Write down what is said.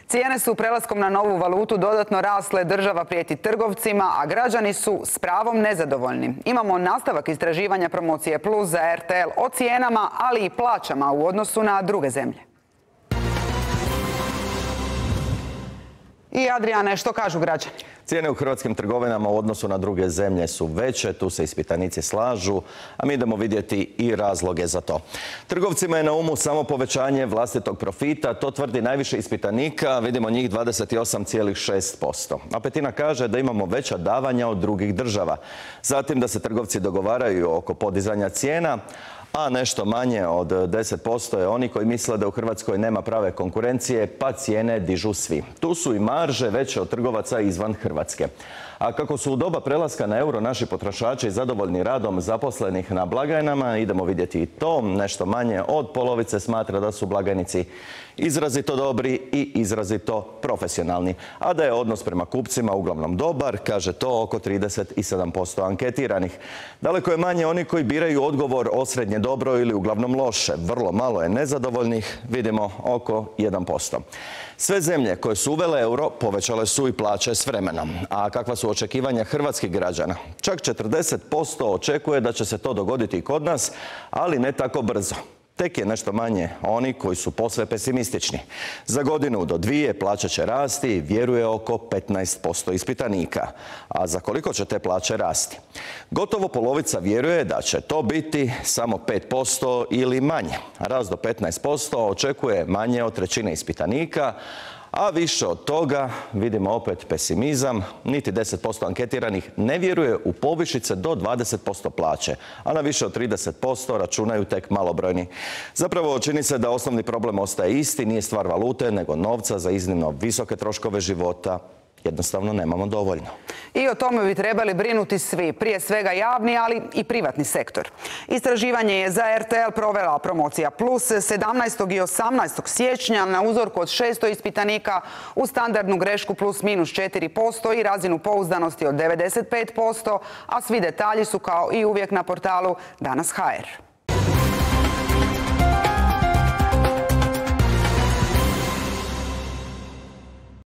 Cijene su prelaskom na novu valutu dodatno rasle, država prijeti trgovcima, a građani su s pravom nezadovoljni. Imamo nastavak istraživanja Promocije Plus za RTL o cijenama, ali i plaćama u odnosu na druge zemlje. I Adriane, što kažu građani? Cijene u hrvatskim trgovinama u odnosu na druge zemlje su veće, tu se ispitanici slažu, a mi idemo vidjeti i razloge za to. Trgovcima je na umu samo povećanje vlastitog profita, to tvrdi najviše ispitanika, vidimo njih 28,6%. A petina kaže da imamo veća davanja od drugih država. Zatim da se trgovci dogovaraju oko podizanja cijena, a nešto manje od 10% je oni koji misle da u Hrvatskoj nema prave konkurencije, pa cijene dižu svi. Tu su i marže veće od trgovaca izvan Hrvatske. A kako su u doba prelaska na euro naši potrošači zadovoljni radom zaposlenih na blagajnama, idemo vidjeti i to. Nešto manje od polovice smatra da su blagajnici izrazito dobri i izrazito profesionalni. A da je odnos prema kupcima uglavnom dobar, kaže to oko 37% anketiranih. Daleko je manje oni koji biraju odgovor osrednje dobro ili uglavnom loše. Vrlo malo je nezadovoljnih, vidimo oko 1%. Sve zemlje koje su uvele euro povećale su i plaće s vremenom. A kakva su očekivanja hrvatskih građana? Čak 40% očekuje da će se to dogoditi i kod nas, ali ne tako brzo. Tek je nešto manje oni koji su posve pesimistični. Za godinu do dvije plaće će rasti, vjeruje oko 15% ispitanika. A za koliko će te plaće rasti? Gotovo polovica vjeruje da će to biti samo 5% ili manje. Rast do 15% očekuje manje od trećine ispitanika, a više od toga, vidimo opet pesimizam, niti 10% anketiranih ne vjeruje u povišice do 20% plaće, a na više od 30% računaju tek malobrojni. Zapravo čini se da osnovni problem ostaje isti, nije stvar valute, nego novca za iznimno visoke troškove života. Jednostavno nemamo dovoljno. I o tome bi trebali brinuti svi, prije svega javni, ali i privatni sektor. Istraživanje je za RTL provela Promocija Plus 17. i 18. siječnja na uzorku od 600 ispitanika u standardnu grešku plus minus 4% i razinu pouzdanosti od 95%, a svi detalji su kao i uvijek na portalu Danas.hr.